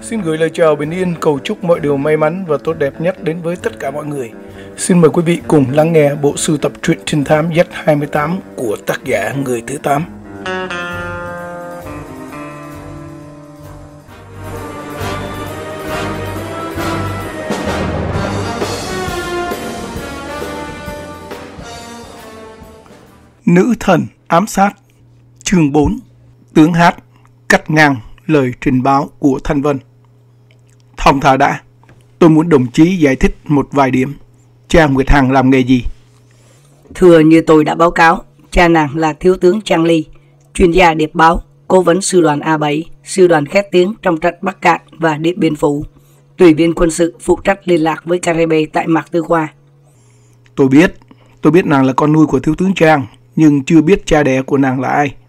Xin gửi lời chào bình yên, cầu chúc mọi điều may mắn và tốt đẹp nhất đến với tất cả mọi người. Xin mời quý vị cùng lắng nghe bộ sưu tập truyện trinh thám Z28 của tác giả Người Thứ 8. Nữ thần ám sát. Chương 4. Tướng hát cắt ngang lời trình báo của Thanh Vân. Thong thả đã, tôi muốn đồng chí giải thích một vài điểm. Cha Nguyệt Hằng làm nghề gì? Thưa, như tôi đã báo cáo, cha nàng là thiếu tướng Trang Ly, chuyên gia điệp báo, cố vấn sư đoàn A7, sư đoàn khét tiếng trong trận Bắc Cạn và Điện Biên Phủ, tùy viên quân sự phụ trách liên lạc với Caribe tại Mạc Tư Khoa. Tôi biết nàng là con nuôi của thiếu tướng Trang, nhưng chưa biết cha đẻ của nàng là ai.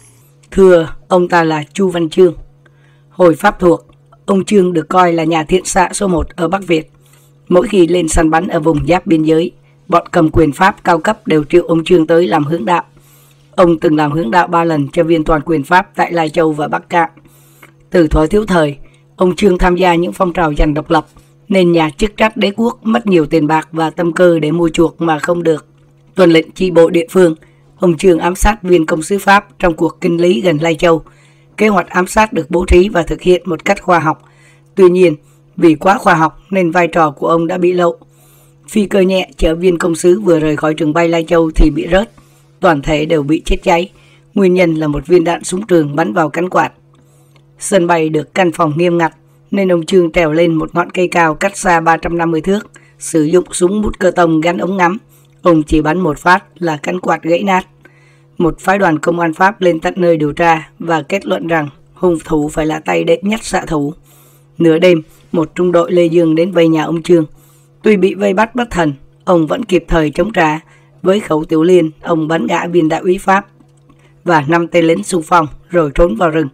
Thưa, ông ta là Chu Văn Chương. Hồi Pháp thuộc, ông Chương được coi là nhà thiện xạ số 1 ở Bắc Việt. Mỗi khi lên săn bắn ở vùng giáp biên giới, bọn cầm quyền Pháp cao cấp đều triệu ông Chương tới làm hướng đạo. Ông từng làm hướng đạo 3 lần cho viên toàn quyền Pháp tại Lai Châu và Bắc Cạn. Từ thuở thiếu thời, ông Chương tham gia những phong trào giành độc lập, nên nhà chức trách đế quốc mất nhiều tiền bạc và tâm cơ để mua chuộc mà không được. Tuân lệnh chi bộ địa phương, ông Chương ám sát viên công sứ Pháp trong cuộc kinh lý gần Lai Châu. Kế hoạch ám sát được bố trí và thực hiện một cách khoa học. Tuy nhiên, vì quá khoa học nên vai trò của ông đã bị lộ. Phi cơ nhẹ chở viên công sứ vừa rời khỏi trường bay Lai Châu thì bị rớt. Toàn thể đều bị chết cháy. Nguyên nhân là một viên đạn súng trường bắn vào cánh quạt. Sân bay được căn phòng nghiêm ngặt, nên ông Chương trèo lên một ngọn cây cao cách xa 350 thước, sử dụng súng bút cơ tông gắn ống ngắm. Ông chỉ bắn một phát là cánh quạt gãy nát. Một phái đoàn công an Pháp lên tận nơi điều tra và kết luận rằng hung thủ phải là tay đệ nhất xạ thủ. Nửa đêm, một trung đội Lê Dương đến vây nhà ông Chương. Tuy bị vây bắt bất thần, ông vẫn kịp thời chống trả. Với khẩu tiểu liên, ông bắn ngã viên đại úy Pháp và 5 tên lính xung phong rồi trốn vào rừng.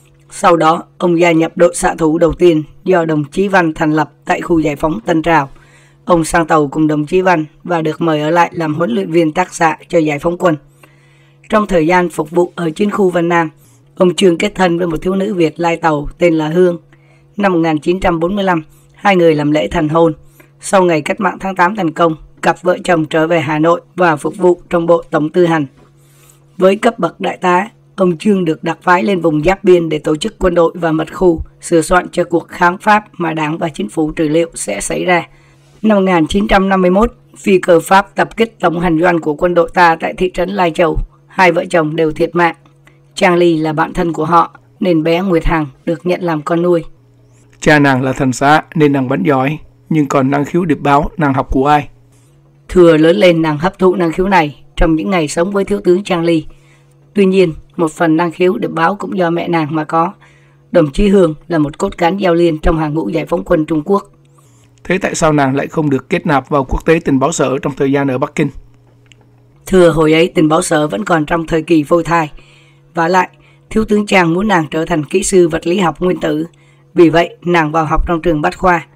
Sau đó, ông gia nhập đội xạ thủ đầu tiên do đồng chí Văn thành lập tại khu giải phóng Tân Trào. Ông sang tàu cùng đồng chí Văn và được mời ở lại làm huấn luyện viên tác xạ cho giải phóng quân. Trong thời gian phục vụ ở chiến khu Vân Nam, ông Chương kết thân với một thiếu nữ Việt lai tàu tên là Hương. Năm 1945, hai người làm lễ thành hôn. Sau ngày cách mạng tháng 8 thành công, cặp vợ chồng trở về Hà Nội và phục vụ trong bộ tổng tư hành. Với cấp bậc đại tá, ông Chương được đặc phái lên vùng giáp biên để tổ chức quân đội và mật khu, sửa soạn cho cuộc kháng Pháp mà Đảng và Chính phủ trừ liệu sẽ xảy ra. Năm 1951, phi cơ Pháp tập kích tổng hành doanh của quân đội ta tại thị trấn Lai Châu. Hai vợ chồng đều thiệt mạng. Trang Ly là bạn thân của họ, nên bé Nguyệt Hằng được nhận làm con nuôi. Cha nàng là thần xạ nên nàng bắn giỏi, nhưng còn năng khiếu điệp báo nàng học của ai? Thưa, lớn lên nàng hấp thụ năng khiếu này trong những ngày sống với thiếu tướng Trang Ly. Tuy nhiên, một phần năng khiếu điệp báo cũng do mẹ nàng mà có. Đồng chí Hương là một cốt cán giao liên trong hàng ngũ giải phóng quân Trung Quốc. Thế tại sao nàng lại không được kết nạp vào quốc tế tình báo sở trong thời gian ở Bắc Kinh? Thưa, hồi ấy tình báo sở vẫn còn trong thời kỳ phôi thai. Và lại, thiếu tướng Trang muốn nàng trở thành kỹ sư vật lý học nguyên tử. Vì vậy, nàng vào học trong trường Bách Khoa.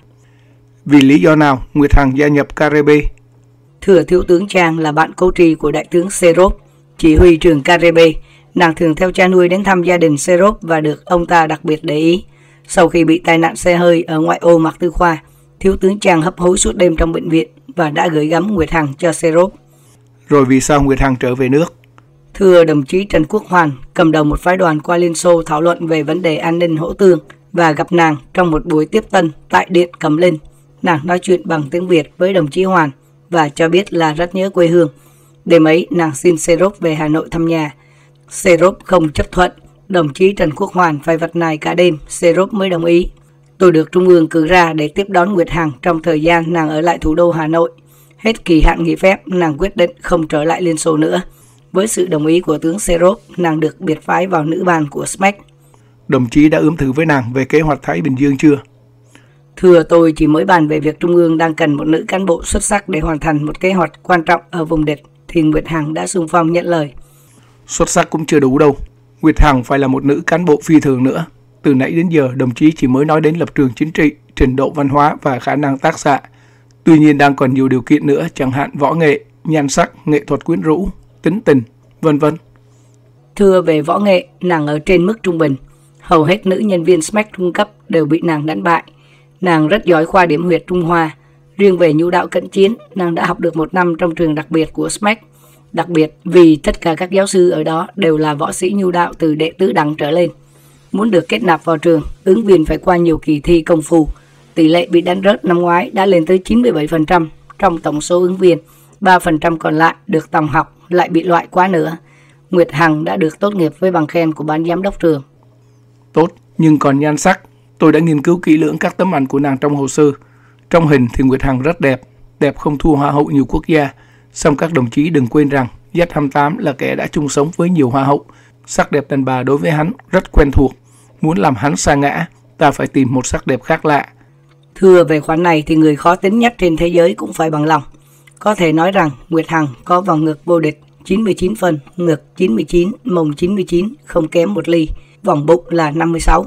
Vì lý do nào Nguyệt Hằng gia nhập Caribe? Thưa, thiếu tướng Trang là bạn cố tri của đại tướng Serov, chỉ huy trường Caribe. Nàng thường theo cha nuôi đến thăm gia đình Serov và được ông ta đặc biệt để ý. Sau khi bị tai nạn xe hơi ở ngoại ô Mạc Tư Khoa, thiếu tướng Trang hấp hối suốt đêm trong bệnh viện và đã gửi gắm Nguyệt Hằng cho Serov. Rồi vì sao Nguyệt Hằng trở về nước? Thưa, đồng chí Trần Quốc Hoàn cầm đầu một phái đoàn qua Liên Xô thảo luận về vấn đề an ninh hỗ tương và gặp nàng trong một buổi tiếp tân tại Điện Cẩm Linh. Nàng nói chuyện bằng tiếng Việt với đồng chí Hoàn và cho biết là rất nhớ quê hương. Đêm ấy, nàng xin Serov về Hà Nội thăm nhà. Serov không chấp thuận, đồng chí Trần Quốc Hoàn phải vật nài cả đêm, Serov mới đồng ý. Tôi được Trung ương cử ra để tiếp đón Nguyệt Hằng trong thời gian nàng ở lại thủ đô Hà Nội. Hết kỳ hạn nghỉ phép, nàng quyết định không trở lại Liên Xô nữa. Với sự đồng ý của tướng Serov, nàng được biệt phái vào nữ ban của SMEC. Đồng chí đã ướm thử với nàng về kế hoạch Thái Bình Dương chưa? Thưa, tôi chỉ mới bàn về việc Trung ương đang cần một nữ cán bộ xuất sắc để hoàn thành một kế hoạch quan trọng ở vùng địch, thì Nguyệt Hằng đã xung phong nhận lời. Xuất sắc cũng chưa đủ đâu. Nguyệt Hằng phải là một nữ cán bộ phi thường nữa. Từ nãy đến giờ, đồng chí chỉ mới nói đến lập trường chính trị, trình độ văn hóa và khả năng tác xạ. Tuy nhiên đang còn nhiều điều kiện nữa, chẳng hạn võ nghệ, nhan sắc, nghệ thuật quyến rũ, tính tình, vân vân. Thưa, về võ nghệ, nàng ở trên mức trung bình. Hầu hết nữ nhân viên Smack trung cấp đều bị nàng đánh bại. Nàng rất giỏi khoa điểm huyệt Trung Hoa. Riêng về nhu đạo cận chiến, nàng đã học được 1 năm trong trường đặc biệt của Smack. Đặc biệt vì tất cả các giáo sư ở đó đều là võ sĩ nhu đạo từ đệ tứ đẳng trở lên. Muốn được kết nạp vào trường, ứng viên phải qua nhiều kỳ thi công phu. Tỷ lệ bị đánh rớt năm ngoái đã lên tới 97%. Trong tổng số ứng viên, 3% còn lại được tòng học lại bị loại quá nữa. Nguyệt Hằng đã được tốt nghiệp với bằng khen của ban giám đốc trường. Tốt, nhưng còn nhan sắc, tôi đã nghiên cứu kỹ lưỡng các tấm ảnh của nàng trong hồ sơ. Trong hình thì Nguyệt Hằng rất đẹp, đẹp không thua hoa hậu nhiều quốc gia. Song các đồng chí đừng quên rằng Z28 là kẻ đã chung sống với nhiều hoa hậu. Sắc đẹp đàn bà đối với hắn rất quen thuộc. Muốn làm hắn sa ngã, ta phải tìm một sắc đẹp khác lạ. Thưa về khoản này thì người khó tính nhất trên thế giới cũng phải bằng lòng. Có thể nói rằng Nguyệt Hằng có vòng ngực vô địch 99 phân, ngực 99, mông 99, không kém 1 ly, vòng bụng là 56.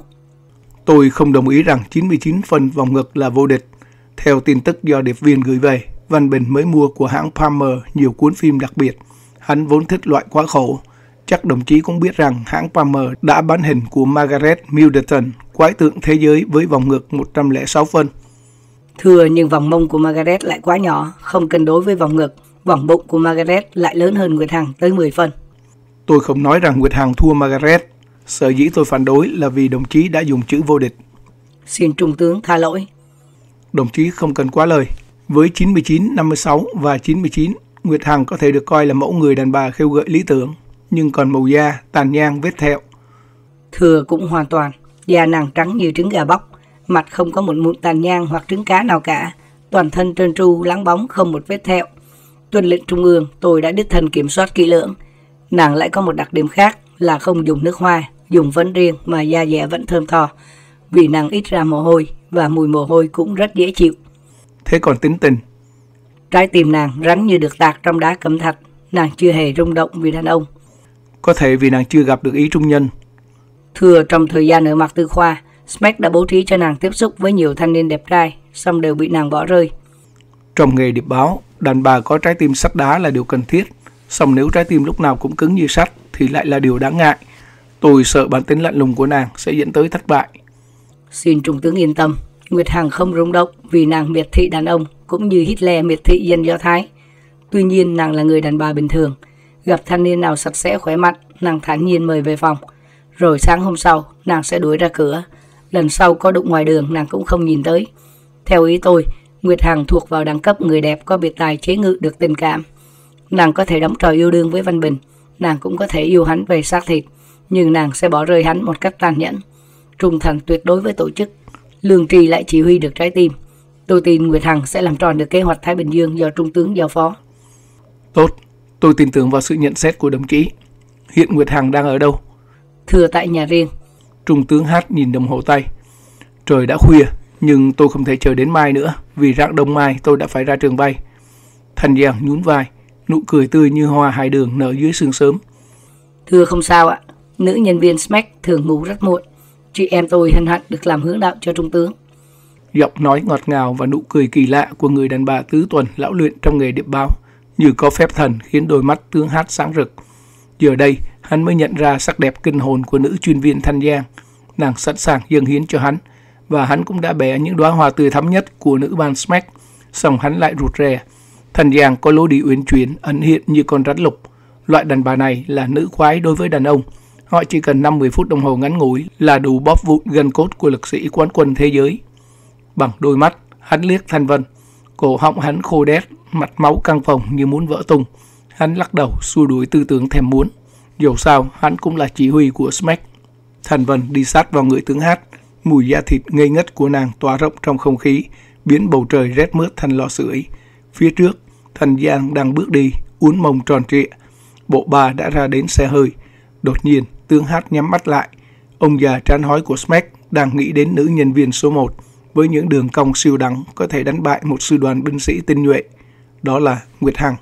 Tôi không đồng ý rằng 99 phân vòng ngực là vô địch. Theo tin tức do điệp viên gửi về, Văn Bình mới mua của hãng Palmer nhiều cuốn phim đặc biệt. Hắn vốn thích loại quá khổ. Chắc đồng chí cũng biết rằng hãng Palmer đã bán hình của Margaret Middleton, quái tượng thế giới với vòng ngực 106 phân. Thưa, nhưng vòng mông của Margaret lại quá nhỏ, không cân đối với vòng ngực. Vòng bụng của Margaret lại lớn hơn Nguyệt Hằng tới 10 phân. Tôi không nói rằng Nguyệt Hằng thua Margaret. Sở dĩ tôi phản đối là vì đồng chí đã dùng chữ vô địch. Xin Trung tướng tha lỗi. Đồng chí không cần quá lời. Với 99, 56 và 99, Nguyệt Hằng có thể được coi là mẫu người đàn bà khêu gợi lý tưởng. Nhưng còn màu da, tàn nhang, vết thẹo. Thưa cũng hoàn toàn. Da nàng trắng như trứng gà bóc. Mặt không có một mụn tàn nhang hoặc trứng cá nào cả. Toàn thân trơn tru, láng bóng, không một vết thẹo. Tuân lệnh trung ương, tôi đã đích thân kiểm soát kỹ lưỡng. Nàng lại có một đặc điểm khác là không dùng nước hoa, dùng phấn riêng mà da dẻ vẫn thơm tho. Vì nàng ít ra mồ hôi và mùi mồ hôi cũng rất dễ chịu. Thế còn tính tình? Trái tim nàng rắn như được tạc trong đá cẩm thạch. Nàng chưa hề rung động vì đàn ông. Có thể vì nàng chưa gặp được ý trung nhân. Thưa, trong thời gian ở Mạc Tư Khoa, Smack đã bố trí cho nàng tiếp xúc với nhiều thanh niên đẹp trai, song đều bị nàng bỏ rơi. Trong nghề điệp báo, đàn bà có trái tim sắt đá là điều cần thiết. Song nếu trái tim lúc nào cũng cứng như sắt thì lại là điều đáng ngại. Tôi sợ bản tính lạnh lùng của nàng sẽ dẫn tới thất bại. Xin Trung tướng yên tâm, Nguyệt Hằng không rung động vì nàng miệt thị đàn ông cũng như Hitler miệt thị dân Do Thái. Tuy nhiên nàng là người đàn bà bình thường. Gặp thanh niên nào sạch sẽ khỏe mạnh, nàng thản nhiên mời về phòng. Rồi sáng hôm sau, nàng sẽ đuổi ra cửa. Lần sau có đụng ngoài đường nàng cũng không nhìn tới. Theo ý tôi, Nguyệt Hằng thuộc vào đẳng cấp người đẹp có biệt tài chế ngự được tình cảm. Nàng có thể đóng trò yêu đương với Văn Bình, nàng cũng có thể yêu hắn về xác thịt, nhưng nàng sẽ bỏ rơi hắn một cách tàn nhẫn. Trung thành tuyệt đối với tổ chức, lương tri lại chỉ huy được trái tim. Tôi tin Nguyệt Hằng sẽ làm tròn được kế hoạch Thái Bình Dương do Trung tướng giao phó. Tốt, tôi tin tưởng vào sự nhận xét của đồng chí. Hiện Nguyệt Hằng đang ở đâu? Thưa tại nhà riêng. Trung tướng Hát nhìn đồng hồ tay. Trời đã khuya, nhưng tôi không thể chờ đến mai nữa, vì rạng đông mai tôi đã phải ra trường bay. Thanh Giang nhún vai, nụ cười tươi như hoa hải đường nở dưới sương sớm. Thưa không sao ạ, nữ nhân viên Smack thường ngủ rất muộn. Chị em tôi hân hạnh được làm hướng đạo cho Trung tướng. Giọng nói ngọt ngào và nụ cười kỳ lạ của người đàn bà tứ tuần lão luyện trong nghề điệp báo như có phép thần khiến đôi mắt tướng Hát sáng rực. Giờ đây, hắn mới nhận ra sắc đẹp kinh hồn của nữ chuyên viên Thanh Giang. Nàng sẵn sàng dâng hiến cho hắn, và hắn cũng đã bẻ những đóa hoa tươi thắm nhất của nữ ban Smack. Song hắn lại rụt rè. Thanh Giang có lối đi uyển chuyển, ẩn hiện như con rắn lục. Loại đàn bà này là nữ khoái đối với đàn ông. Họ chỉ cần 50 phút đồng hồ ngắn ngủi là đủ bóp vụn gân cốt của lực sĩ quán quân thế giới. Bằng đôi mắt, hắn liếc Thanh Vân. Cổ họng hắn khô đét, mặt máu căng phồng như muốn vỡ tung. Hắn lắc đầu xua đuổi tư tưởng thèm muốn. Dẫu sao, hắn cũng là chỉ huy của Smack. Thanh Vân đi sát vào người tướng Hát. Mùi da thịt ngây ngất của nàng tỏa rộng trong không khí, biến bầu trời rét mướt thành lò sưởi. Phía trước, Thanh Giang đang bước đi, uốn mông tròn trịa. Bộ bà đã ra đến xe hơi. Đột nhiên, tướng Hát nhắm mắt lại. Ông già trán hói của Smack đang nghĩ đến nữ nhân viên số 1 với những đường cong siêu đẳng có thể đánh bại một sư đoàn binh sĩ tinh nhuệ. Đó là Nguyệt Hằng.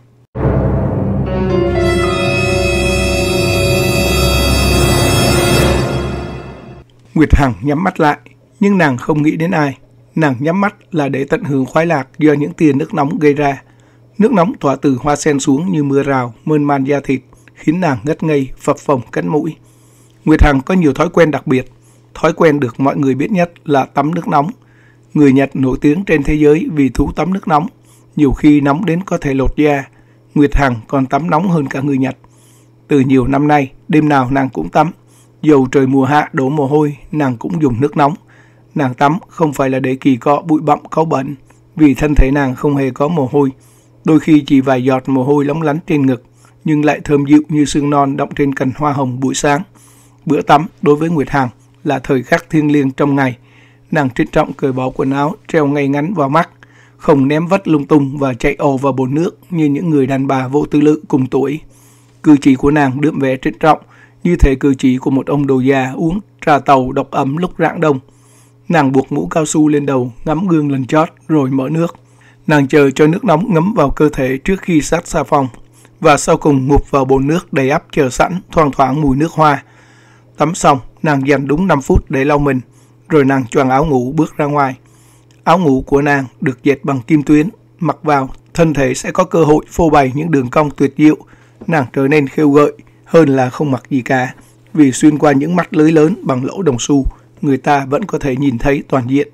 Nguyệt Hằng nhắm mắt lại, nhưng nàng không nghĩ đến ai. Nàng nhắm mắt là để tận hưởng khoái lạc do những tia nước nóng gây ra. Nước nóng tỏa từ hoa sen xuống như mưa rào, mơn man da thịt, khiến nàng ngất ngây, phập phồng cánh mũi. Nguyệt Hằng có nhiều thói quen đặc biệt. thói quen được mọi người biết nhất là tắm nước nóng. Người Nhật nổi tiếng trên thế giới vì thú tắm nước nóng, nhiều khi nóng đến có thể lột da. Nguyệt Hằng còn tắm nóng hơn cả người Nhật. Từ nhiều năm nay, đêm nào nàng cũng tắm. Dầu trời mùa hạ đổ mồ hôi, nàng cũng dùng nước nóng. Nàng tắm không phải là để kỳ cọ bụi bặm cáu bẩn, vì thân thể nàng không hề có mồ hôi. Đôi khi chỉ vài giọt mồ hôi lóng lánh trên ngực, nhưng lại thơm dịu như sương non đọng trên cành hoa hồng buổi sáng. Bữa tắm đối với Nguyệt Hằng là thời khắc thiêng liêng trong ngày. Nàng trân trọng cởi bỏ quần áo treo ngay ngắn vào mắt, không ném vất lung tung và chạy ồ vào bồn nước như những người đàn bà vô tư lự cùng tuổi. Cử chỉ của nàng đượm vẻ trân trọng, như thể cử chỉ của một ông đồ già uống trà tàu độc ấm lúc rạng đông. Nàng buộc mũ cao su lên đầu, ngắm gương lần chót rồi mở nước. Nàng chờ cho nước nóng ngấm vào cơ thể trước khi sát xà phòng, và sau cùng ngụp vào bồn nước đầy ắp chờ sẵn, thoang thoảng mùi nước hoa. Tắm xong, nàng dành đúng 5 phút để lau mình, rồi nàng choàng áo ngủ bước ra ngoài. Áo ngủ của nàng được dệt bằng kim tuyến, mặc vào, thân thể sẽ có cơ hội phô bày những đường cong tuyệt diệu. Nàng trở nên khêu gợi hơn là không mặc gì cả, vì xuyên qua những mắt lưới lớn bằng lỗ đồng xu, người ta vẫn có thể nhìn thấy toàn diện.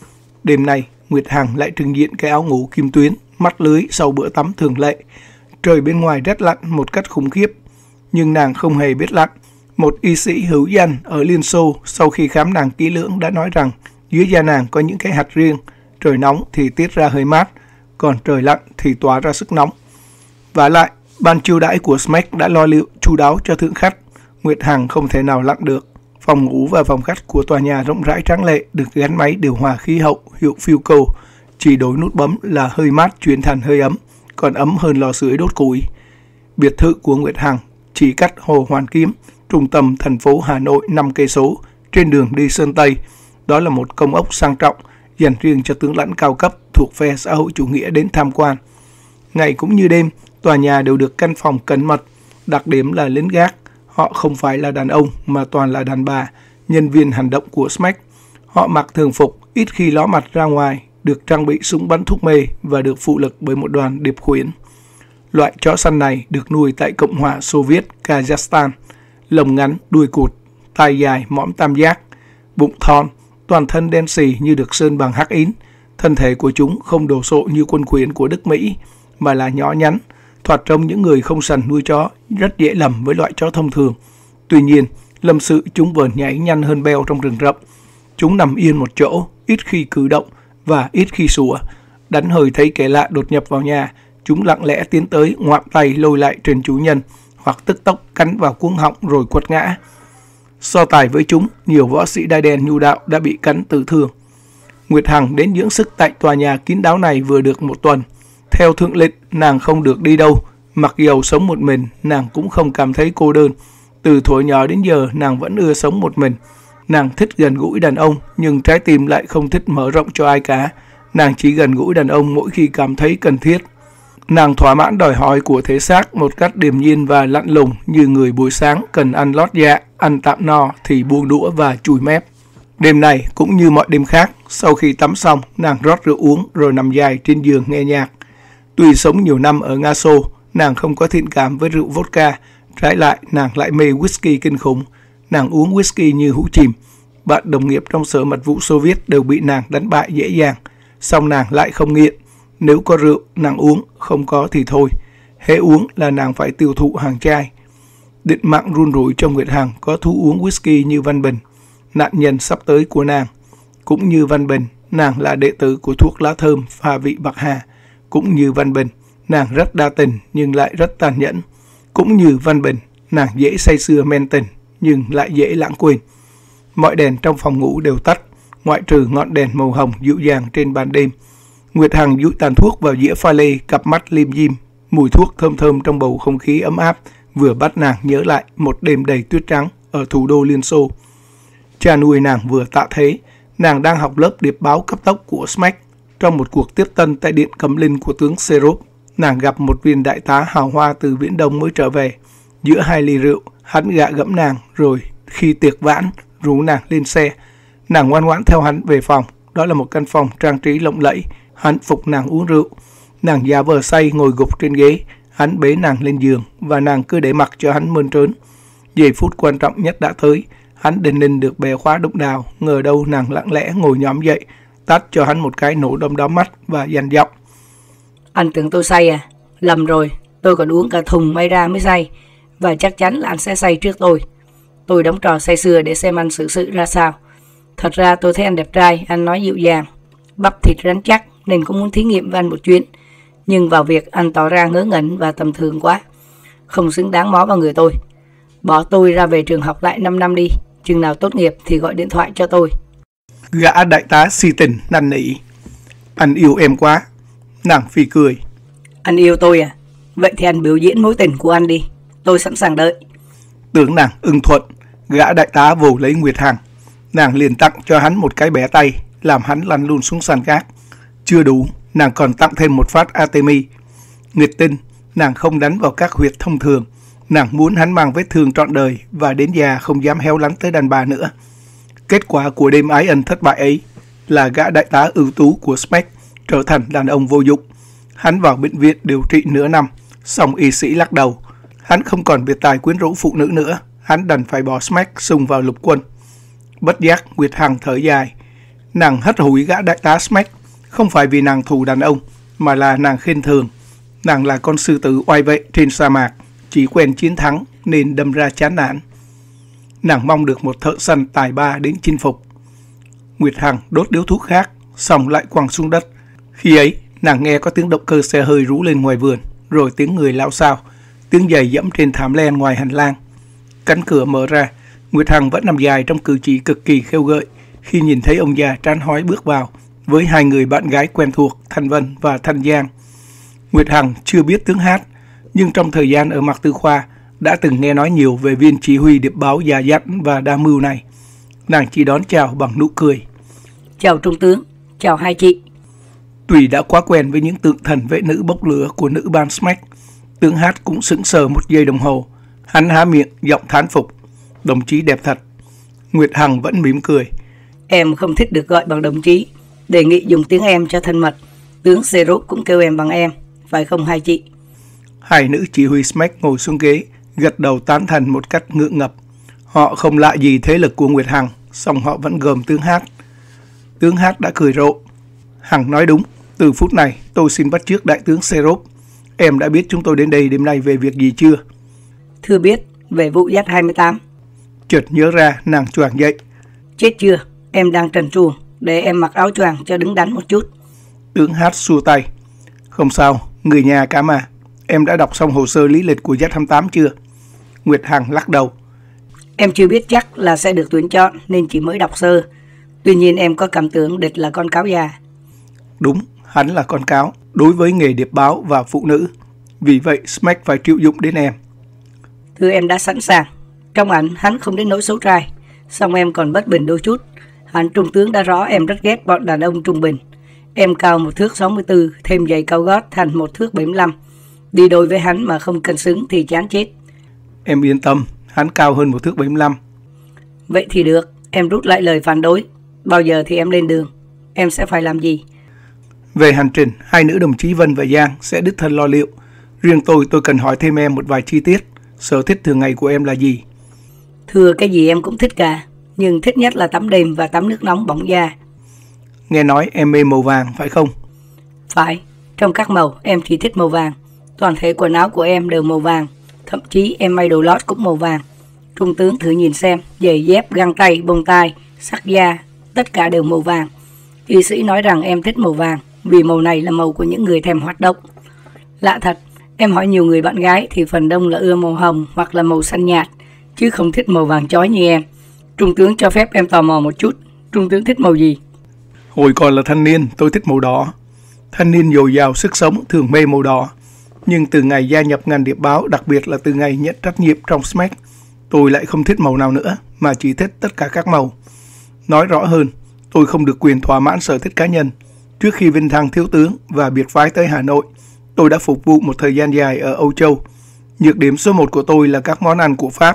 Đêm nay, Nguyệt Hằng lại trưng diện cái áo ngủ kim tuyến, mắt lưới sau bữa tắm thường lệ. Trời bên ngoài rét lạnh một cách khủng khiếp, nhưng nàng không hề biết lạnh. Một y sĩ hữu danh ở Liên Xô sau khi khám nàng kỹ lưỡng đã nói rằng dưới da nàng có những cái hạt riêng, trời nóng thì tiết ra hơi mát, còn trời lạnh thì tỏa ra sức nóng. Vả lại, ban chiêu đãi của Smack đã lo liệu chu đáo cho thượng khách. Nguyệt Hằng không thể nào lặn được. Phòng ngủ và phòng khách của tòa nhà rộng rãi tráng lệ được gắn máy điều hòa khí hậu hiệu Philco. Chỉ đổi nút bấm là hơi mát chuyển thành hơi ấm, còn ấm hơn lò sưởi đốt củi. Biệt thự của Nguyệt Hằng chỉ cách Hồ Hoàn Kiếm, trung tâm thành phố Hà Nội 5 cây số, trên đường đi Sơn Tây. Đó là một công ốc sang trọng dành riêng cho tướng lãnh cao cấp thuộc phe xã hội chủ nghĩa đến tham quan. Ngày cũng như đêm, tòa nhà đều được căn phòng cẩn mật, đặc điểm là lính gác. Họ không phải là đàn ông mà toàn là đàn bà, nhân viên hành động của Smack. Họ mặc thường phục, ít khi ló mặt ra ngoài, được trang bị súng bắn thuốc mê và được phụ lực bởi một đoàn điệp khuyển. Loại chó săn này được nuôi tại Cộng hòa Xô Viết Kazakhstan. Lông ngắn, đuôi cụt, tai dài, mõm tam giác, bụng thon, toàn thân đen xì như được sơn bằng hắc ín. Thân thể của chúng không đồ sộ như quân khuyển của Đức Mỹ, mà là nhỏ nhắn, thoạt trông những người không sành nuôi chó rất dễ lầm với loại chó thông thường. Tuy nhiên, lâm sự chúng vờn nhảy nhanh hơn beo trong rừng rậm. Chúng nằm yên một chỗ, ít khi cử động và ít khi sủa. Đánh hơi thấy kẻ lạ đột nhập vào nhà, chúng lặng lẽ tiến tới ngoạm tay lôi lại trên chủ nhân, hoặc tức tốc cắn vào cuống họng rồi quật ngã. So tài với chúng, nhiều võ sĩ đai đen nhu đạo đã bị cắn tử thương. Nguyệt Hằng đến dưỡng sức tại tòa nhà kín đáo này vừa được một tuần. Theo thượng lịch, nàng không được đi đâu. Mặc dầu sống một mình, nàng cũng không cảm thấy cô đơn. Từ thuở nhỏ đến giờ, nàng vẫn ưa sống một mình. Nàng thích gần gũi đàn ông, nhưng trái tim lại không thích mở rộng cho ai cả. Nàng chỉ gần gũi đàn ông mỗi khi cảm thấy cần thiết. Nàng thỏa mãn đòi hỏi của thể xác một cách điềm nhiên và lạnh lùng, như người buổi sáng cần ăn lót dạ, ăn tạm no thì buông đũa và chùi mép. Đêm này cũng như mọi đêm khác, sau khi tắm xong, nàng rót rượu uống rồi nằm dài trên giường nghe nhạc. Tuy sống nhiều năm ở Nga Xô, nàng không có thiện cảm với rượu vodka, trái lại nàng lại mê whisky kinh khủng. Nàng uống whisky như hũ chìm. Bạn đồng nghiệp trong sở mật vụ Xô Viết đều bị nàng đánh bại dễ dàng, song nàng lại không nghiện. Nếu có rượu, nàng uống, không có thì thôi. Hễ uống là nàng phải tiêu thụ hàng chai. Định mạng run rủi cho Nguyệt Hằng có thú uống whisky như Văn Bình, nạn nhân sắp tới của nàng. Cũng như Văn Bình, nàng là đệ tử của thuốc lá thơm pha vị bạc hà. Cũng như Văn Bình, nàng rất đa tình nhưng lại rất tàn nhẫn. Cũng như Văn Bình, nàng dễ say sưa men tình nhưng lại dễ lãng quên. Mọi đèn trong phòng ngủ đều tắt, ngoại trừ ngọn đèn màu hồng dịu dàng trên ban đêm. Nguyệt Hằng dúi tàn thuốc vào dĩa pha lê, cặp mắt lim dim. Mùi thuốc thơm thơm trong bầu không khí ấm áp vừa bắt nàng nhớ lại một đêm đầy tuyết trắng ở thủ đô Liên Xô. Cha nuôi nàng vừa tạ thế, nàng đang học lớp điệp báo cấp tốc của Smack. Trong một cuộc tiếp tân tại điện cấm linh của tướng Serov, nàng gặp một viên đại tá hào hoa từ Viễn Đông mới trở về. Giữa hai ly rượu, hắn gạ gẫm nàng rồi khi tiệc vãn rủ nàng lên xe. Nàng ngoan ngoãn theo hắn về phòng. Đó là một căn phòng trang trí lộng lẫy. Hắn phục nàng uống rượu. Nàng giả vờ say ngồi gục trên ghế. Hắn bế nàng lên giường và nàng cứ để mặc cho hắn mơn trớn. Giây phút quan trọng nhất đã tới. Hắn định ninh được bẻ khóa đụng đào, ngờ đâu nàng lặng lẽ ngồi nhõm dậy, tát cho hắn một cái nổ đom đóm mắt và dằn giọng. Anh tưởng tôi say à? Lầm rồi, tôi còn uống cả thùng may ra mới say, và chắc chắn là anh sẽ say trước tôi. Tôi đóng trò say sưa để xem anh xử sự ra sao. Thật ra tôi thấy anh đẹp trai, anh nói dịu dàng, bắp thịt rắn chắc nên cũng muốn thí nghiệm với anh một chuyến. Nhưng vào việc anh tỏ ra ngớ ngẩn và tầm thường quá, không xứng đáng mó vào người tôi. Bỏ tôi ra về trường học lại 5 năm đi, chừng nào tốt nghiệp thì gọi điện thoại cho tôi. Gã đại tá si tình năn nỉ. Anh yêu em quá. Nàng phì cười. Anh yêu tôi à? Vậy thì anh biểu diễn mối tình của anh đi, tôi sẵn sàng đợi. Tưởng nàng ưng thuận, gã đại tá vồ lấy Nguyệt Hằng. Nàng liền tặng cho hắn một cái bẻ tay, làm hắn lăn luôn xuống sàn gác. Chưa đủ, nàng còn tặng thêm một phát Artemis. Nguyệt tin, nàng không đánh vào các huyệt thông thường. Nàng muốn hắn mang vết thương trọn đời và đến già không dám héo lắn tới đàn bà nữa. Kết quả của đêm ái ân thất bại ấy là gã đại tá ưu tú của Smack trở thành đàn ông vô dụng. Hắn vào bệnh viện điều trị nửa năm, xong y sĩ lắc đầu. Hắn không còn biệt tài quyến rũ phụ nữ nữa, hắn đành phải bỏ Smack xung vào lục quân. Bất giác Nguyệt Hằng thở dài. Nàng hất hủi gã đại tá Smack, không phải vì nàng thù đàn ông, mà là nàng khinh thường. Nàng là con sư tử oai vệ trên sa mạc, chỉ quen chiến thắng nên đâm ra chán nản. Nàng mong được một thợ săn tài ba đến chinh phục. Nguyệt Hằng đốt điếu thuốc khác, xong lại quăng xuống đất. Khi ấy, nàng nghe có tiếng động cơ xe hơi rú lên ngoài vườn, rồi tiếng người lao xao, tiếng giày dẫm trên thảm len ngoài hành lang. Cánh cửa mở ra, Nguyệt Hằng vẫn nằm dài trong cử chỉ cực kỳ khêu gợi khi nhìn thấy ông già trán hói bước vào với hai người bạn gái quen thuộc Thanh Vân và Thanh Giang. Nguyệt Hằng chưa biết tiếng hát, nhưng trong thời gian ở Mạc Tư Khoa đã từng nghe nói nhiều về viên chỉ huy điệp báo già dặn và đa mưu này. Nàng chỉ đón chào bằng nụ cười. Chào trung tướng, chào hai chị. Tuy đã quá quen với những tượng thần vệ nữ bốc lửa của nữ ban Smack, tướng hát cũng sững sờ một giây đồng hồ. Hắn há miệng giọng thán phục. Đồng chí đẹp thật. Nguyệt Hằng vẫn mỉm cười. Em không thích được gọi bằng đồng chí, đề nghị dùng tiếng em cho thân mật. Tướng Xerop cũng kêu em bằng em, phải không hai chị? Hai nữ chỉ huy Smack ngồi xuống ghế, gật đầu tán thành một cách ngượng ngập. Họ không lạ gì thế lực của Nguyệt Hằng, song họ vẫn gờm tướng hát. Tướng hát đã cười rộ. Hằng nói đúng, từ phút này tôi xin bắt chước đại tướng Xerop. Em đã biết chúng tôi đến đây đêm nay về việc gì chưa? Thưa biết, về vụ Z-28. Chợt nhớ ra, nàng choàng dậy. Chết chưa, em đang trần truồng, để em mặc áo choàng cho đứng đắn một chút. Tướng hát xua tay. Không sao, người nhà cả mà. Em đã đọc xong hồ sơ lý lịch của Z-28 chưa? Nguyệt Hằng lắc đầu. Em chưa biết chắc là sẽ được tuyển chọn nên chỉ mới đọc sơ. Tuy nhiên em có cảm tưởng địch là con cáo già. Đúng, hắn là con cáo đối với nghề điệp báo và phụ nữ. Vì vậy Smack phải triệu dụng đến em. Thưa em đã sẵn sàng. Trong ảnh hắn không đến nỗi xấu trai, song em còn bất bình đôi chút. Hắn trung tướng đã rõ em rất ghét bọn đàn ông trung bình. Em cao 1 thước 64, thêm giày cao gót thành 1 thước 75. Đi đôi với hắn mà không cân xứng thì chán chết. Em yên tâm, hắn cao hơn 1 thước 75. Vậy thì được, em rút lại lời phản đối. Bao giờ thì em lên đường? Em sẽ phải làm gì? Về hành trình, hai nữ đồng chí Vân và Giang sẽ đích thân lo liệu. Riêng tôi cần hỏi thêm em một vài chi tiết. Sở thích thường ngày của em là gì? Thưa cái gì em cũng thích cả, nhưng thích nhất là tắm đêm và tắm nước nóng bỏng da. Nghe nói em mê màu vàng, phải không? Phải, trong các màu em chỉ thích màu vàng. Toàn thể quần áo của em đều màu vàng. Thậm chí em may đồ lót cũng màu vàng. Trung tướng thử nhìn xem, giày dép, găng tay, bông tai, sắc da, tất cả đều màu vàng. Y sĩ nói rằng em thích màu vàng vì màu này là màu của những người thèm hoạt động. Lạ thật, em hỏi nhiều người bạn gái thì phần đông là ưa màu hồng hoặc là màu xanh nhạt, chứ không thích màu vàng chói như em. Trung tướng cho phép em tò mò một chút, Trung tướng thích màu gì? Hồi còn là thanh niên, tôi thích màu đỏ. Thanh niên dồi dào sức sống thường mê màu đỏ. Nhưng từ ngày gia nhập ngành điệp báo, đặc biệt là từ ngày nhận trách nhiệm trong Smack, tôi lại không thích màu nào nữa, mà chỉ thích tất cả các màu. Nói rõ hơn, tôi không được quyền thỏa mãn sở thích cá nhân. Trước khi vinh thăng thiếu tướng và biệt phái tới Hà Nội, tôi đã phục vụ một thời gian dài ở Âu Châu. Nhược điểm số 1 của tôi là các món ăn của Pháp.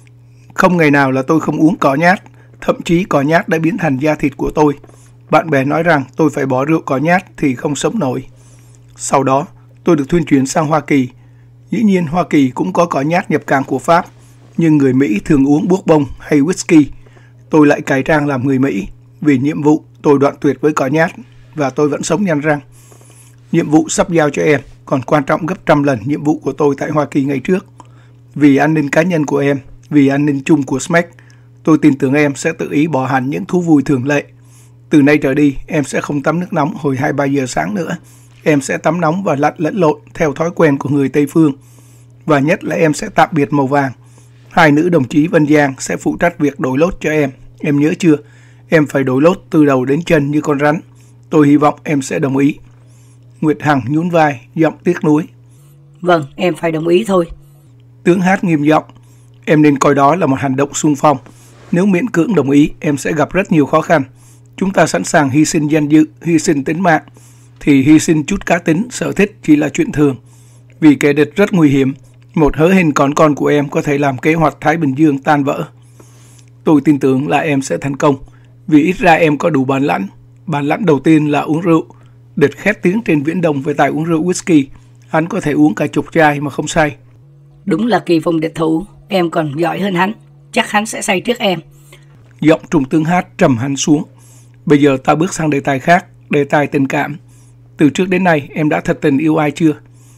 Không ngày nào là tôi không uống cỏ nhát, thậm chí cỏ nhát đã biến thành da thịt của tôi. Bạn bè nói rằng tôi phải bỏ rượu cỏ nhát thì không sống nổi. Sau đó, tôi được thuyên chuyển sang Hoa Kỳ. Dĩ nhiên Hoa Kỳ cũng có cỏ nhát nhập cảng của Pháp, nhưng người Mỹ thường uống bourbon hay whisky. tôi lại cải trang làm người Mỹ. Vì nhiệm vụ, tôi đoạn tuyệt với cỏ nhát và tôi vẫn sống nhăn răng. Nhiệm vụ sắp giao cho em còn quan trọng gấp trăm lần nhiệm vụ của tôi tại Hoa Kỳ ngày trước. Vì an ninh cá nhân của em, vì an ninh chung của SMAC, tôi tin tưởng em sẽ tự ý bỏ hẳn những thú vui thường lệ. Từ nay trở đi, em sẽ không tắm nước nóng hồi 2-3 giờ sáng nữa. Em sẽ tắm nóng và lặn lẫn lộn theo thói quen của người Tây Phương. Và nhất là em sẽ tạm biệt màu vàng. 2 nữ đồng chí Vân Giang sẽ phụ trách việc đổi lốt cho em. Em nhớ chưa? Em phải đổi lốt từ đầu đến chân như con rắn. Tôi hy vọng em sẽ đồng ý. Nguyệt Hằng nhún vai, giọng tiếc nuối. Vâng, em phải đồng ý thôi. Tướng Hát nghiêm giọng. Em nên coi đó là một hành động xung phong. Nếu miễn cưỡng đồng ý, em sẽ gặp rất nhiều khó khăn. Chúng ta sẵn sàng hy sinh danh dự, hy sinh tính mạng. Thì hy sinh chút cá tính, sở thích chỉ là chuyện thường. Vì kẻ địch rất nguy hiểm. Một hớ hình con của em có thể làm kế hoạch Thái Bình Dương tan vỡ. Tôi tin tưởng là em sẽ thành công. Vì ít ra em có đủ bản lãnh. Bản lãnh đầu tiên là uống rượu. Địch khét tiếng trên Viễn Đông về tài uống rượu whisky. Hắn có thể uống cả chục chai mà không say. Đúng là kỳ phùng địch thủ. Em còn giỏi hơn hắn. Chắc hắn sẽ say trước em. Giọng Trung tướng Hát trầm hẳn xuống. Bây giờ ta bước sang đề tài khác. Đề tài tình cảm. Từ trước đến nay em đã thật tình yêu ai chưa?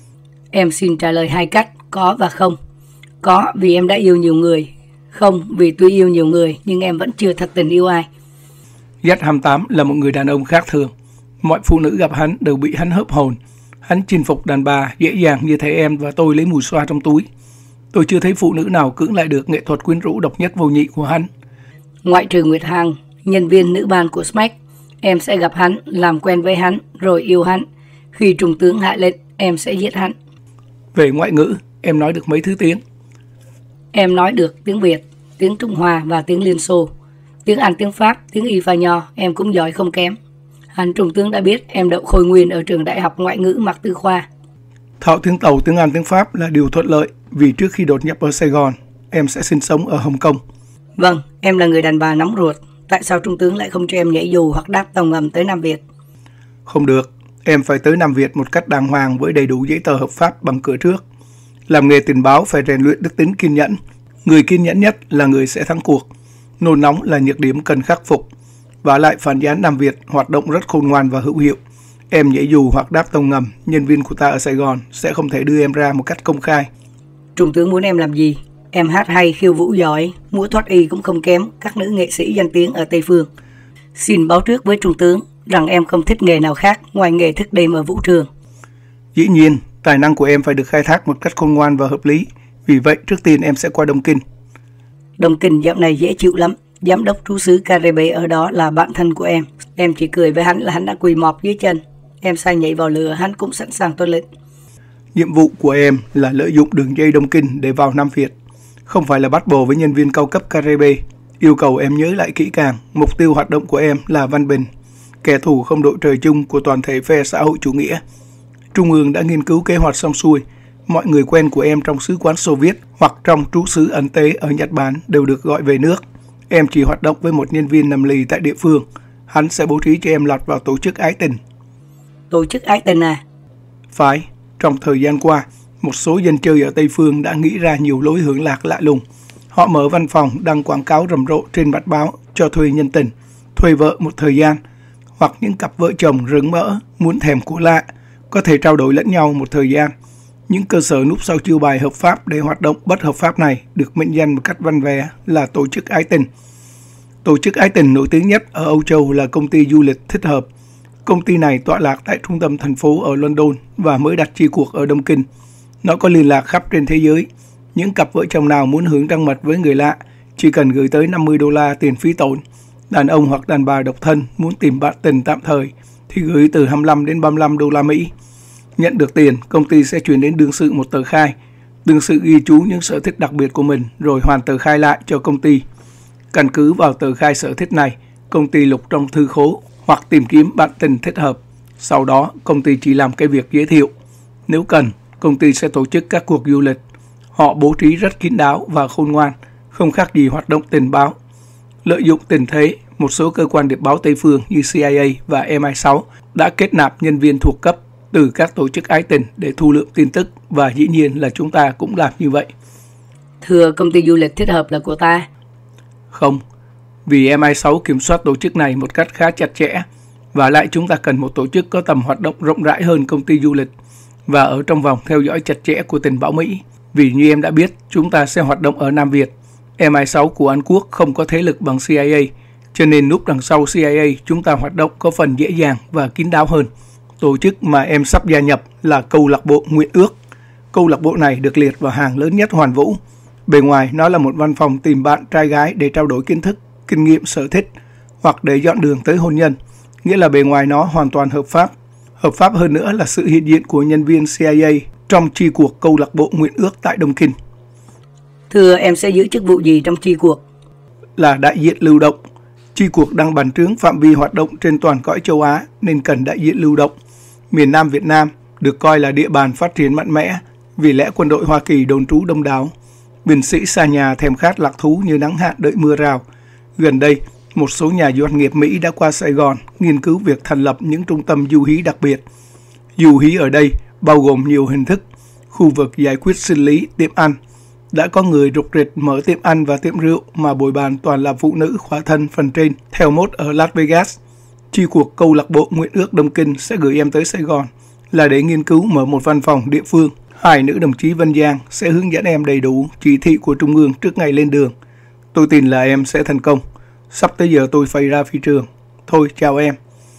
Em xin trả lời 2 cách. Có và không. Có vì em đã yêu nhiều người. Không vì tuy yêu nhiều người nhưng em vẫn chưa thật tình yêu ai. Z28 là một người đàn ông khác thường. Mọi phụ nữ gặp hắn đều bị hắn hớp hồn. Hắn chinh phục đàn bà dễ dàng như thể em và tôi lấy mùi xoa trong túi. Tôi chưa thấy phụ nữ nào cưỡng lại được nghệ thuật quyến rũ độc nhất vô nhị của hắn. Ngoại trừ Nguyệt Hằng, nhân viên nữ ban của SMAC, em sẽ gặp hắn, làm quen với hắn, rồi yêu hắn. Khi trung tướng hạ lệnh, em sẽ giết hắn. Về ngoại ngữ, em nói được mấy thứ tiếng? Em nói được tiếng Việt, tiếng Trung Hoa và tiếng Liên Xô. Tiếng Anh, tiếng Pháp, tiếng Y Pha Nho, em cũng giỏi không kém. Hắn trung tướng đã biết em đậu Khôi Nguyên ở trường Đại học Ngoại ngữ Mạc Tư Khoa. Thạo tiếng Tàu, tiếng Anh, tiếng Pháp là điều thuận lợi vì trước khi đột nhập ở Sài Gòn, em sẽ sinh sống ở Hồng Kông. Vâng, em là người đàn bà nóng ruột. Tại sao trung tướng lại không cho em nhảy dù hoặc đáp tàu ngầm tới Nam Việt? Không được, em phải tới Nam Việt một cách đàng hoàng với đầy đủ giấy tờ hợp pháp bằng cửa trước. Làm nghề tình báo phải rèn luyện đức tính kiên nhẫn. Người kiên nhẫn nhất là người sẽ thắng cuộc. Nôn nóng là nhược điểm cần khắc phục. Và lại phản gián Nam Việt hoạt động rất khôn ngoan và hữu hiệu. Em nhảy dù hoặc đáp tàu ngầm, nhân viên của ta ở Sài Gòn sẽ không thể đưa em ra một cách công khai. Trung tướng muốn em làm gì? Em hát hay, khiêu vũ giỏi, múa thoát y cũng không kém các nữ nghệ sĩ danh tiếng ở Tây Phương. Xin báo trước với trung tướng rằng em không thích nghề nào khác ngoài nghề thức đêm ở vũ trường. Dĩ nhiên, tài năng của em phải được khai thác một cách khôn ngoan và hợp lý. Vì vậy, trước tiên em sẽ qua Đông Kinh. Đông Kinh dạo này dễ chịu lắm. Giám đốc trú xứ Caribe ở đó là bạn thân của em. Em chỉ cười với hắn là hắn đã quỳ mọp dưới chân. Em sai nhảy vào lửa, hắn cũng sẵn sàng tuân lệnh. Nhiệm vụ của em là lợi dụng đường dây Đông Kinh để vào Nam Việt. Không phải là bắt bồ với nhân viên cao cấp Caribe. Yêu cầu em nhớ lại kỹ càng, mục tiêu hoạt động của em là Văn Bình, kẻ thù không đội trời chung của toàn thể phe xã hội chủ nghĩa. Trung ương đã nghiên cứu kế hoạch xong xuôi. Mọi người quen của em trong sứ quán Xô Viết hoặc trong trú xứ ẩn tế ở Nhật Bản đều được gọi về nước. Em chỉ hoạt động với một nhân viên nằm lì tại địa phương. Hắn sẽ bố trí cho em lọt vào tổ chức ái tình. Tổ chức ái tình à? Phải, trong thời gian qua, một số dân chơi ở Tây Phương đã nghĩ ra nhiều lối hưởng lạc lạ lùng. Họ mở văn phòng đăng quảng cáo rầm rộ trên bạt báo cho thuê nhân tình, thuê vợ một thời gian, hoặc những cặp vợ chồng rứng mỡ muốn thèm của lạ, có thể trao đổi lẫn nhau một thời gian. Những cơ sở núp sau chiêu bài hợp pháp để hoạt động bất hợp pháp này được mệnh danh một cách văn vẻ là tổ chức ái tình. Tổ chức ái tình nổi tiếng nhất ở Âu Châu là công ty du lịch Thích Hợp. Công ty này tọa lạc tại trung tâm thành phố ở London và mới đặt chi cuộc ở Đông Kinh. Nó có liên lạc khắp trên thế giới. Những cặp vợ chồng nào muốn hưởng trăng mật với người lạ chỉ cần gửi tới $50 tiền phí tổn. Đàn ông hoặc đàn bà độc thân muốn tìm bạn tình tạm thời thì gửi từ 25 đến $35 Mỹ. Nhận được tiền, công ty sẽ chuyển đến đương sự một tờ khai. Đương sự ghi chú những sở thích đặc biệt của mình rồi hoàn tờ khai lại cho công ty. Căn cứ vào tờ khai sở thích này, công ty lục trong thư khố hoặc tìm kiếm bạn tình thích hợp. Sau đó, công ty chỉ làm cái việc giới thiệu. Nếu cần, công ty sẽ tổ chức các cuộc du lịch. Họ bố trí rất kín đáo và khôn ngoan, không khác gì hoạt động tình báo. Lợi dụng tình thế, một số cơ quan điệp báo Tây Phương như CIA và MI6 đã kết nạp nhân viên thuộc cấp từ các tổ chức ái tình để thu lượm tin tức, và dĩ nhiên là chúng ta cũng làm như vậy. Thưa, công ty du lịch Thích Hợp là của ta. Không, Vì MI6 kiểm soát tổ chức này một cách khá chặt chẽ, và lại chúng ta cần một tổ chức có tầm hoạt động rộng rãi hơn công ty du lịch và ở trong vòng theo dõi chặt chẽ của tình báo Mỹ. Vì như em đã biết, chúng ta sẽ hoạt động ở Nam Việt. MI6 của Anh Quốc không có thế lực bằng CIA, cho nên núp đằng sau CIA chúng ta hoạt động có phần dễ dàng và kín đáo hơn. Tổ chức mà em sắp gia nhập là Câu lạc bộ Nguyện Ước. Câu lạc bộ này được liệt vào hàng lớn nhất Hoàn Vũ. Bề ngoài nó là một văn phòng tìm bạn trai gái để trao đổi kiến thức, kinh nghiệm, sở thích hoặc để dọn đường tới hôn nhân. Nghĩa là bề ngoài nó hoàn toàn hợp pháp. Hợp pháp hơn nữa là sự hiện diện của nhân viên CIA trong chi cuộc Câu lạc bộ Nguyện Ước tại Đông Kinh. Thưa, em sẽ giữ chức vụ gì trong chi cuộc? Là đại diện lưu động. Chi cuộc đang bành trướng phạm vi hoạt động trên toàn cõi châu Á nên cần đại diện lưu động. Miền Nam Việt Nam được coi là địa bàn phát triển mạnh mẽ vì lẽ quân đội Hoa Kỳ đồn trú đông đảo. Binh sĩ xa nhà thèm khát lạc thú như nắng hạn đợi mưa rào. Gần đây, một số nhà doanh nghiệp Mỹ đã qua Sài Gòn nghiên cứu việc thành lập những trung tâm du hí đặc biệt. Du hí ở đây bao gồm nhiều hình thức: khu vực giải quyết sinh lý, tiệm ăn. Đã có người rục rịch mở tiệm ăn và tiệm rượu mà bồi bàn toàn là phụ nữ khỏa thân phần trên, theo mốt ở Las Vegas. Chi cuộc Câu lạc bộ Nguyện Ước Đông Kinh sẽ gửi em tới Sài Gòn là để nghiên cứu mở một văn phòng địa phương. Hai nữ đồng chí Vân Giang sẽ hướng dẫn em đầy đủ chỉ thị của Trung ương trước ngày lên đường. Tôi tin là em sẽ thành công. Sắp tới giờ tôi phải ra phi trường. Thôi, chào em.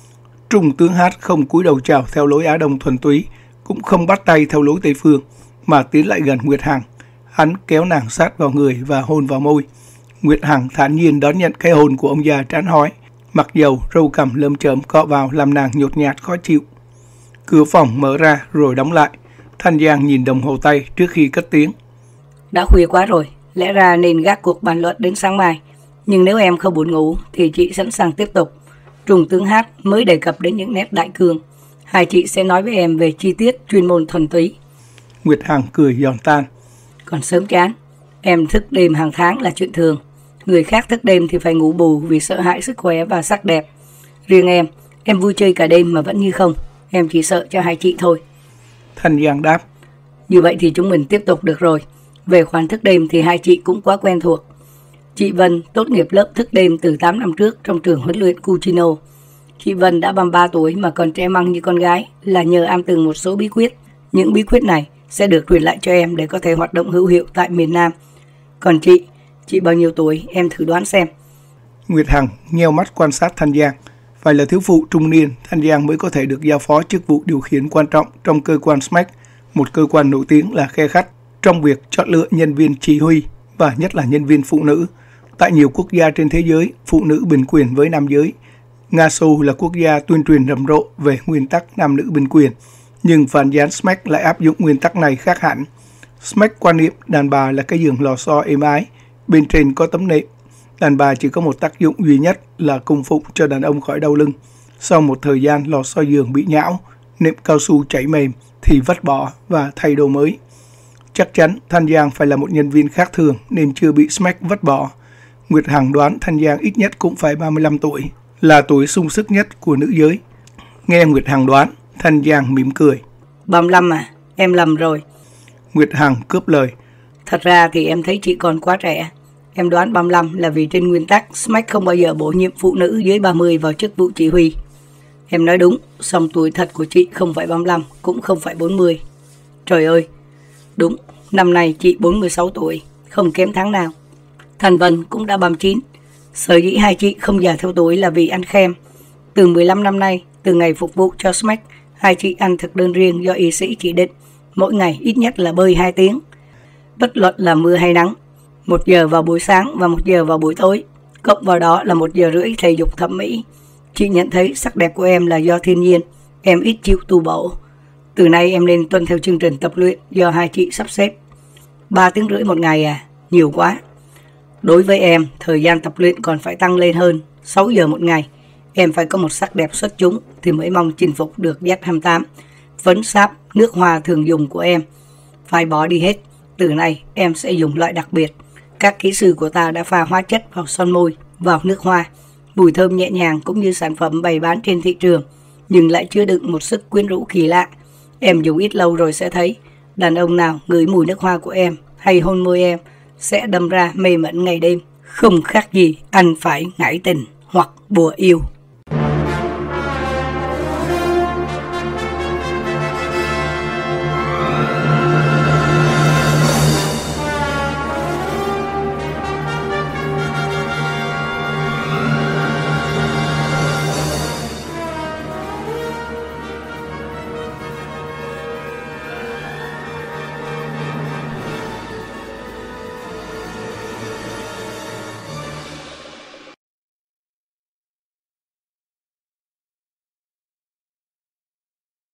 Trung tướng Hát không cúi đầu chào theo lối Á Đông thuần túy, cũng không bắt tay theo lối Tây Phương, mà tiến lại gần Nguyệt Hằng. Hắn kéo nàng sát vào người và hôn vào môi. Nguyệt Hằng thản nhiên đón nhận cái hôn của ông già trán hói, mặc dầu râu cằm lơm chởm cọ vào làm nàng nhột nhạt khó chịu. Cửa phòng mở ra rồi đóng lại. Thanh Giang nhìn đồng hồ tay trước khi cất tiếng. Đã khuya quá rồi, lẽ ra nên gác cuộc bàn luận đến sáng mai. Nhưng nếu em không buồn ngủ thì chị sẵn sàng tiếp tục. Trung tướng Hát mới đề cập đến những nét đại cương. Hai chị sẽ nói với em về chi tiết chuyên môn thuần túy. Nguyệt Hằng cười giòn tan. Còn sớm chán, em thức đêm hàng tháng là chuyện thường. Người khác thức đêm thì phải ngủ bù vì sợ hãi sức khỏe và sắc đẹp. Riêng em vui chơi cả đêm mà vẫn như không. Em chỉ sợ cho hai chị thôi. Thanh Giang đáp. Như vậy thì chúng mình tiếp tục được rồi. Về khoản thức đêm thì hai chị cũng quá quen thuộc. Chị Vân tốt nghiệp lớp thức đêm từ 8 năm trước trong trường huấn luyện Cucino. Chị Vân đã 33 tuổi mà còn trẻ măng như con gái là nhờ am tường một số bí quyết. Những bí quyết này sẽ được truyền lại cho em để có thể hoạt động hữu hiệu tại miền Nam. Còn chị bao nhiêu tuổi, em thử đoán xem. Nguyệt Hằng nheo mắt quan sát Thanh Giang. Phải là thiếu phụ trung niên, Thanh Giang mới có thể được giao phó chức vụ điều khiển quan trọng trong cơ quan SMAC, một cơ quan nổi tiếng là khe khắt trong việc chọn lựa nhân viên chỉ huy và nhất là nhân viên phụ nữ. Tại nhiều quốc gia trên thế giới, phụ nữ bình quyền với nam giới. Nga Xô là quốc gia tuyên truyền rầm rộ về nguyên tắc nam nữ bình quyền, nhưng phản gián SMAC lại áp dụng nguyên tắc này khác hẳn. SMAC quan niệm đàn bà là cái giường lò xo êm ái, bên trên có tấm nệm. Đàn bà chỉ có một tác dụng duy nhất là cung phụng cho đàn ông khỏi đau lưng. Sau một thời gian lò xo giường bị nhão, nệm cao su chảy mềm thì vứt bỏ và thay đồ mới. Chắc chắn Thanh Giang phải là một nhân viên khác thường nên chưa bị SMAC vứt bỏ. Nguyệt Hằng đoán Thanh Giang ít nhất cũng phải 35 tuổi, là tuổi sung sức nhất của nữ giới. Nghe Nguyệt Hằng đoán, Thanh Giang mỉm cười. 35 à? Em lầm rồi. Nguyệt Hằng cướp lời. Thật ra thì em thấy chị còn quá trẻ. Em đoán 35 là vì trên nguyên tắc SMAC không bao giờ bổ nhiệm phụ nữ dưới 30 vào chức vụ chỉ huy. Em nói đúng, song tuổi thật của chị không phải 35, cũng không phải 40. Trời ơi, đúng, năm nay chị 46 tuổi, không kém tháng nào. Thành Vân cũng đã 39. Sở dĩ hai chị không già theo tuổi là vì ăn khem. Từ 15 năm nay, từ ngày phục vụ cho SMAC, hai chị ăn thực đơn riêng do y sĩ chỉ định. Mỗi ngày ít nhất là bơi 2 tiếng. Bất luận là mưa hay nắng. 1 giờ vào buổi sáng và 1 giờ vào buổi tối. Cộng vào đó là 1 giờ rưỡi thể dục thẩm mỹ. Chị nhận thấy sắc đẹp của em là do thiên nhiên. Em ít chịu tu bổ. Từ nay em nên tuân theo chương trình tập luyện do hai chị sắp xếp. 3 tiếng rưỡi một ngày à? Nhiều quá. Đối với em, thời gian tập luyện còn phải tăng lên hơn 6 giờ một ngày. Em phải có một sắc đẹp xuất chúng thì mới mong chinh phục được Z28. Phấn sáp, nước hoa thường dùng của em phải bỏ đi hết. Từ nay em sẽ dùng loại đặc biệt. Các kỹ sư của ta đã pha hóa chất vào son môi, vào nước hoa. Mùi thơm nhẹ nhàng cũng như sản phẩm bày bán trên thị trường, nhưng lại chứa đựng một sức quyến rũ kỳ lạ. Em dùng ít lâu rồi sẽ thấy. Đàn ông nào ngửi mùi nước hoa của em hay hôn môi em sẽ đâm ra mê mẩn ngày đêm, không khác gì anh phải ngải tình hoặc bùa yêu.